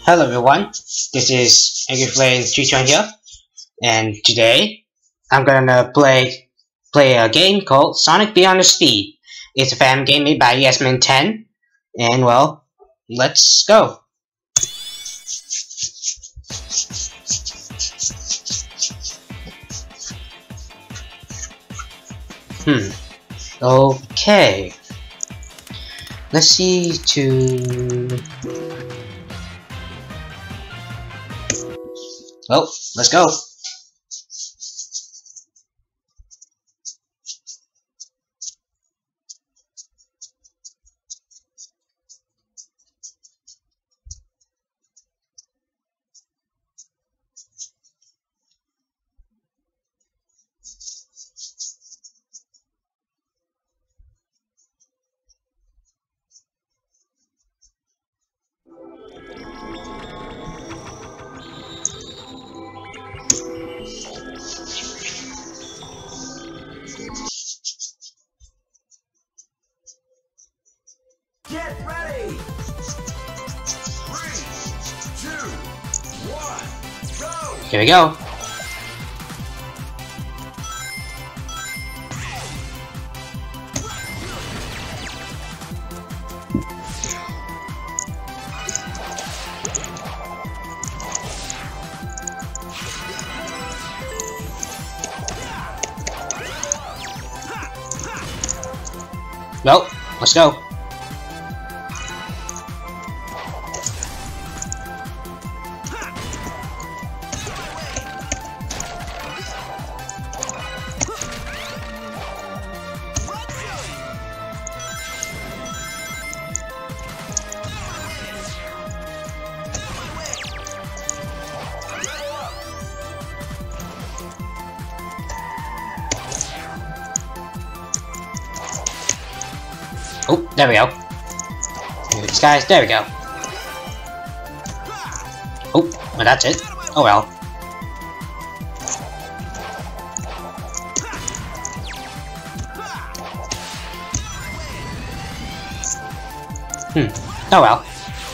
Hello everyone, this is Angry Flame 3 here, and today I'm gonna play a game called Sonic Beyond the Speed. It's a fan game made by Yasmin 10, and well, let's go. Okay. Let's see to... Well, let's go. Get ready! 3, 2, 1, go! Here we go. Well, let's go. Oh, there we go. These guys, there we go. Oh, well that's it. Oh well. Oh well.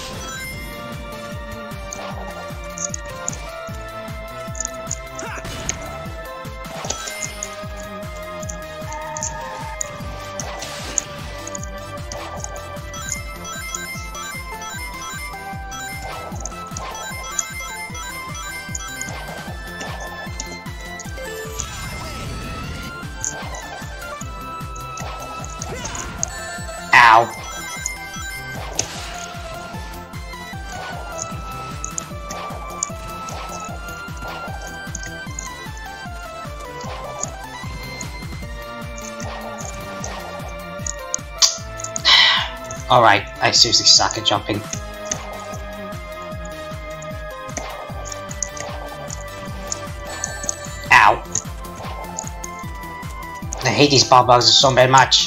Ow. Alright, I seriously suck at jumping. Ow. I hate these bomb bugs so very much.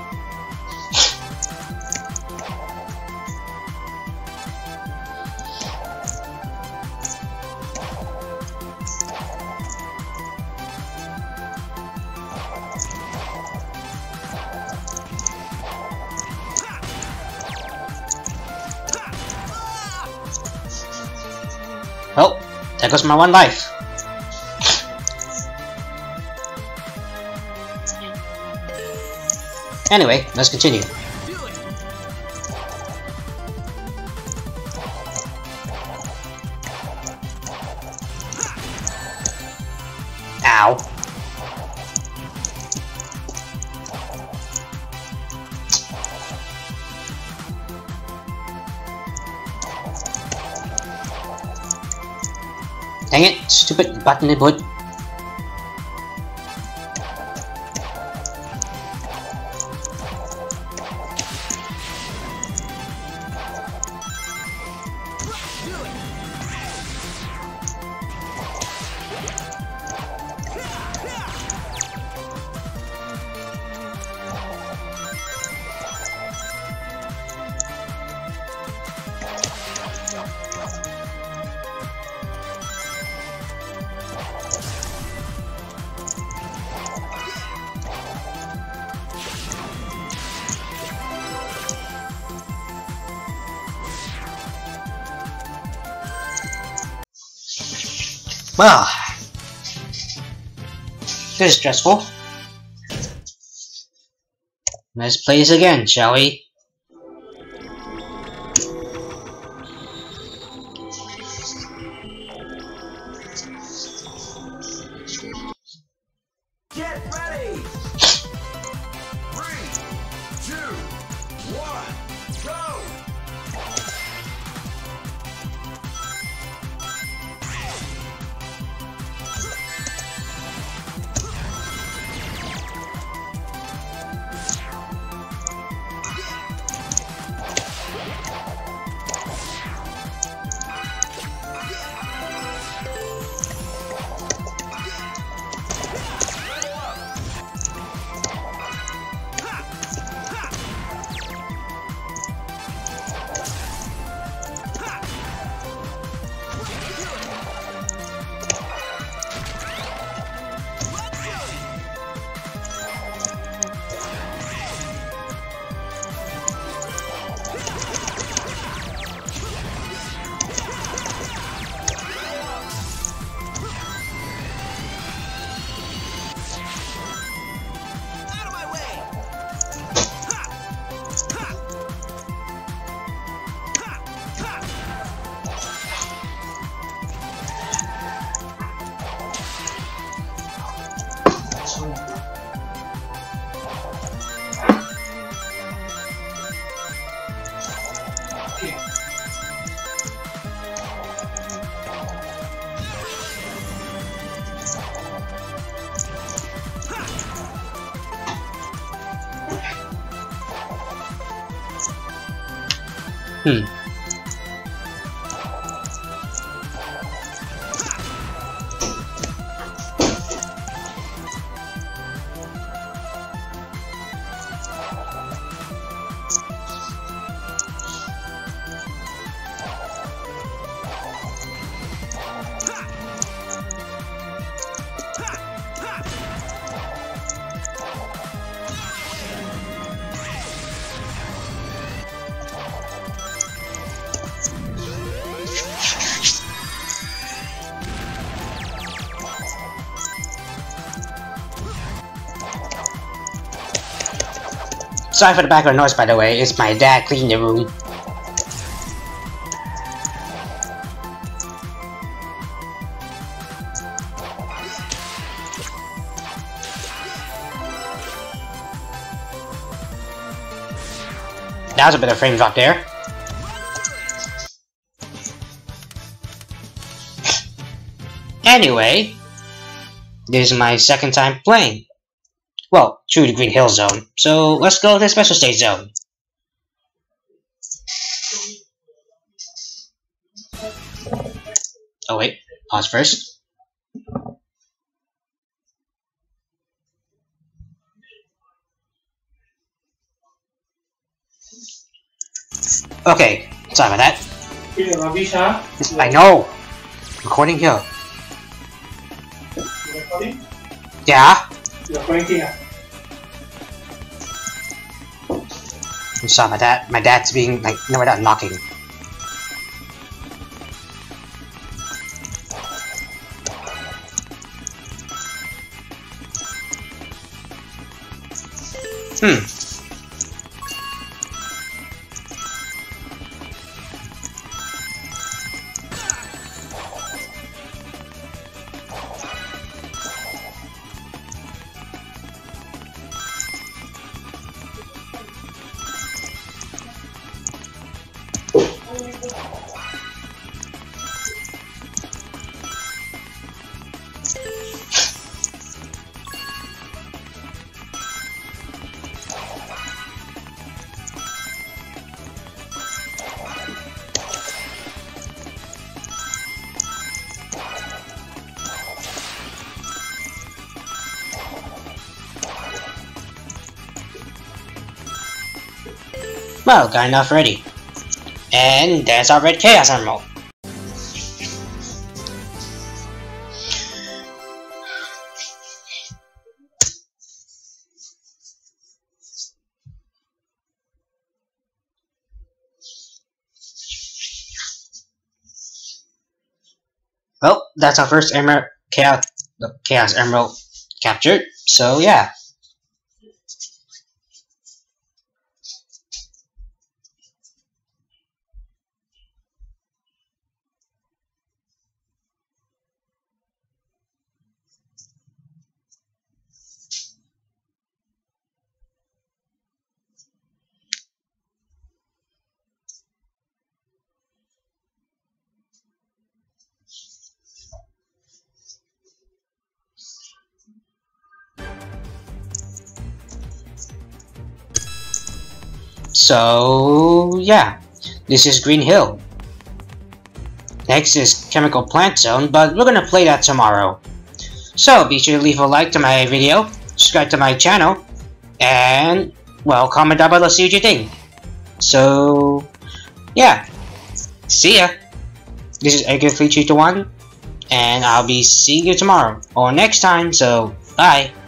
Well, there goes my one life. Anyway, let's continue. Ow. Dang it, stupid button input. Well, this is stressful. Let's play this again, shall we? Get ready! 3, 2, 1, go! Sorry for the background noise, by the way. It's my dad cleaning the room. That was a bit of frame drop there. Anyway, this is my second time playing. Well, through the Green Hill Zone. So let's go to the Special Stage Zone. Oh wait, pause first. Okay, sorry about that. I know! Recording here. Recording? Yeah? You're recording here. I'm sorry about that. My dad's being like, no, we're not knocking. Well, got enough ready. And there's our red Chaos Emerald. Well, that's our first emerald chaos emerald captured. So yeah. So yeah, this is Green Hill. Next is Chemical Plant Zone, but we're gonna play that tomorrow. So be sure to leave a like to my video, subscribe to my channel, and well, comment down below, see what you think. So yeah, see ya. This is Edgar321, and I'll be seeing you tomorrow or next time. So bye.